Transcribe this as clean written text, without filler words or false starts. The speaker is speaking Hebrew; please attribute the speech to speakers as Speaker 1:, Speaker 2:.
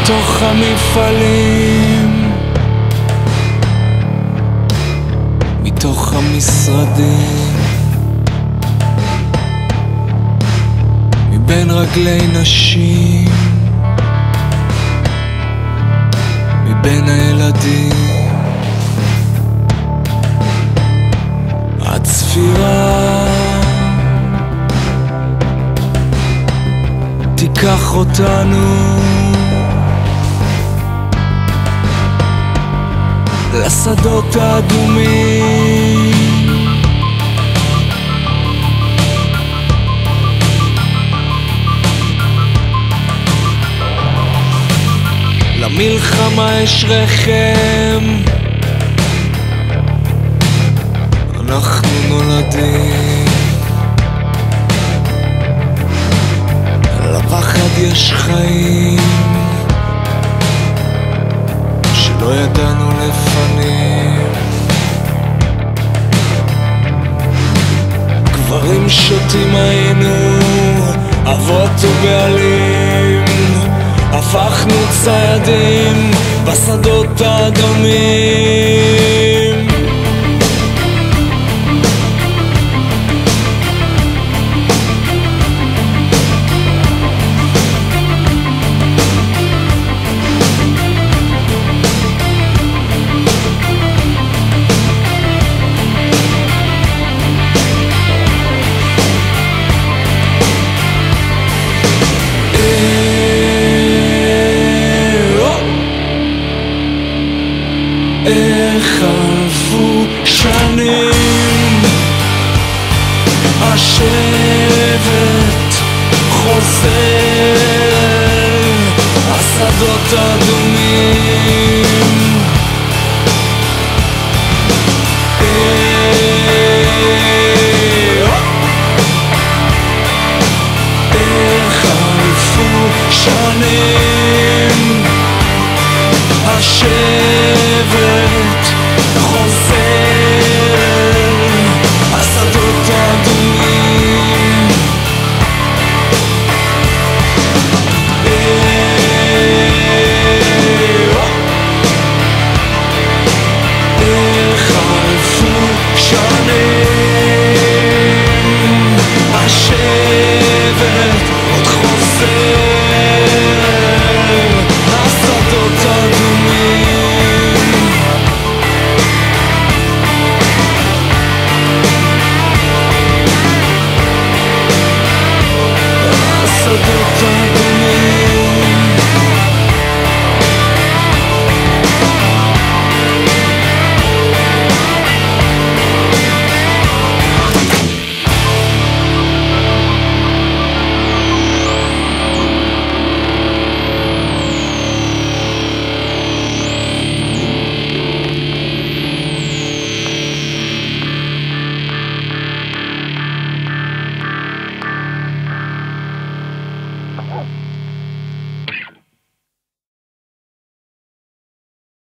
Speaker 1: מתוך המפעלים, מתוך המשרדים, מבין רגלי נשים, מבין הילדים, הצפירה תיקח אותנו לשדות האדומים, למלחמה יש רחם, אנחנו נולדים, לפחד יש חיים שלא ידענו לפנים. גברים שוטים היינו, אבות ובעלים, הפכנו ציידים בשדות האדומים. איך חלפו שנים, השבט חוזר, השדות אדומים, איך חלפו שנים, השבט